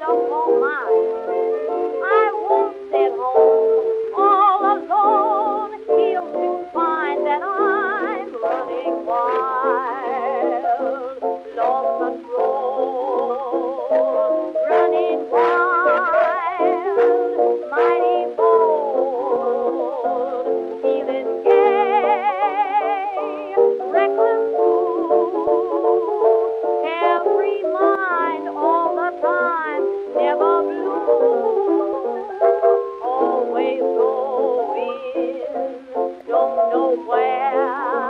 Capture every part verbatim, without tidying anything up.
up for mine. I won't sit home all alone. He'll soon find that I'm running wild, lost control, running wild, mighty bold, feeling gay, reckless too, carefree mind all the time, never blue, always going, don't know where,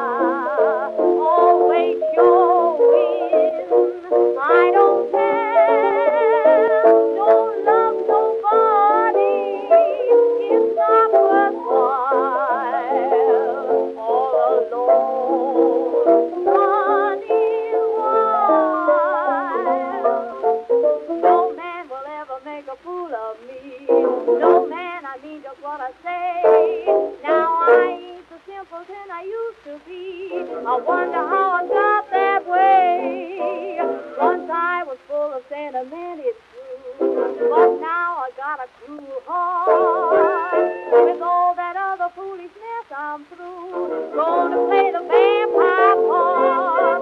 always showing, I don't care, don't love nobody, it's not worthwhile, all alone, running wild. No man will ever make a fool of me. No man, I mean just what I say. Now I ain't the simpleton I used to be. I wonder how I got that way. Once I was full of sentiment, it's true. But now I got a cruel heart. With all that other foolishness, I'm through. Gonna play the vampire part.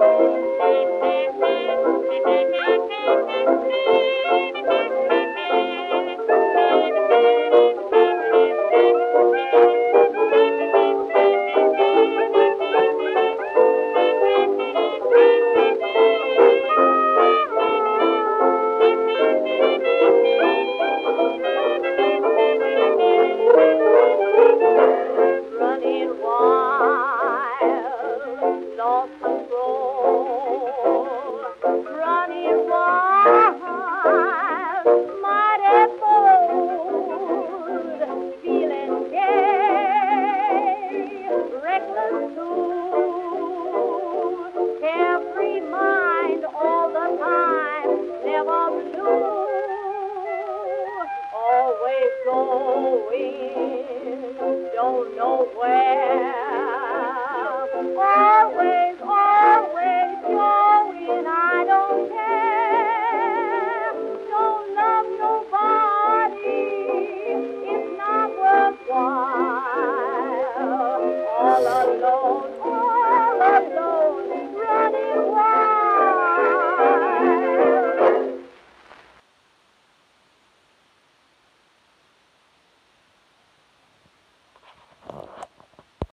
Running wild, lost control. Running wild, mighty bold, feeling gay, reckless too, carefree mind all the time, never blue, always going.